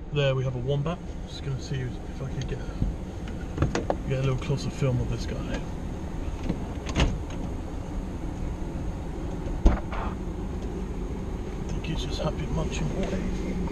There we have a wombat. Just gonna see if I could get a little closer film of this guy. I think he's just happy munching away.